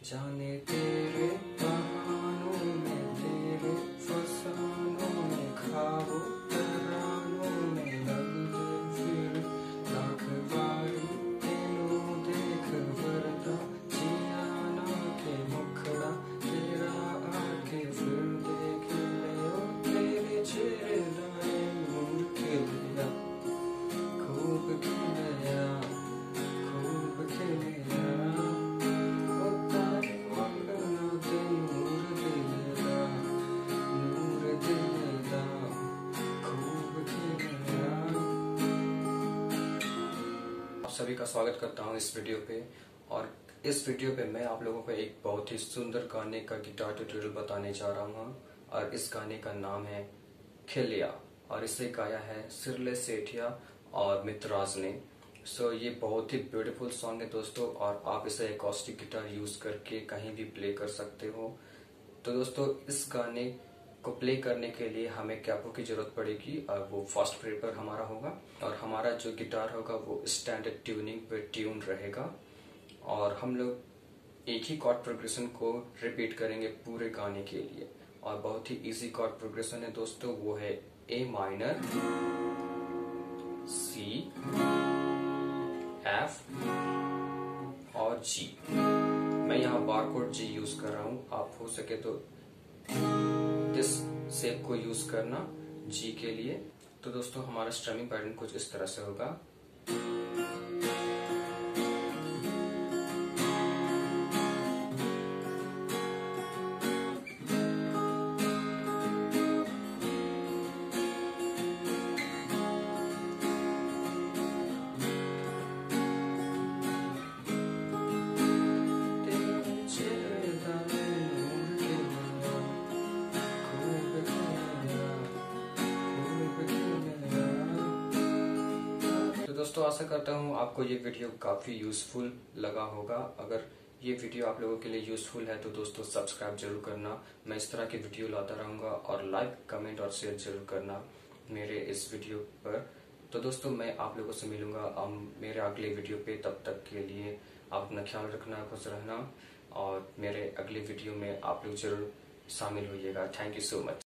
जाने तेरे बहानों में, तेरे फसानों में, ख्वाबों तरानों में लग फिर लाख बारी तेनू देख वरदा जिया ना के मुखड़ा तेरा आके फिर देख ले ओ तेरे चेहरे दाए नूर खिलिया खूब खिलिया खूब खिलिया सभी का स्वागत करता हूं इस वीडियो पे। और इस वीडियो पे मैं आप लोगों को एक बहुत ही सुंदर गाने का गिटार ट्यूटोरियल बताने जा रहा हूं। और इस गाने का नाम है खिलिया और इसे गाया है सिरले सेठिया और मितराज ने। ये बहुत ही ब्यूटीफुल सॉन्ग है दोस्तों, और आप इसे एकॉस्टिक गिटार यूज करके कहीं भी प्ले कर सकते हो। तो दोस्तों इस गाने को प्ले करने के लिए हमें कैपो की जरूरत पड़ेगी और वो फर्स्ट फ्रेट पर हमारा होगा। और हमारा जो गिटार होगा वो स्टैंडर्ड ट्यूनिंग पे ट्यून रहेगा। और हम लोग एक ही कॉर्ड प्रोग्रेशन को रिपीट करेंगे पूरे गाने के लिए। और बहुत ही इजी कॉर्ड प्रोग्रेशन है दोस्तों, वो है ए माइनर, सी, एफ और जी। मैं यहाँ बारकोड जी यूज कर रहा हूँ, आप हो सके तो इस शेप को यूज करना जी के लिए। तो दोस्तों हमारा स्ट्रमिंग पैटर्न कुछ इस तरह से होगा। दोस्तों आशा करता हूँ आपको ये वीडियो काफी यूजफुल लगा होगा। अगर ये वीडियो आप लोगों के लिए यूजफुल है तो दोस्तों सब्सक्राइब जरूर करना। मैं इस तरह की वीडियो लाता रहूंगा। और लाइक, कमेंट और शेयर जरूर करना मेरे इस वीडियो पर। तो दोस्तों मैं आप लोगों से मिलूंगा मेरे अगले वीडियो पे। तब तक के लिए आप अपना ख्याल रखना, खुश रहना। और मेरे अगले वीडियो में आप लोग जरूर शामिल होइएगा। Thank you so much.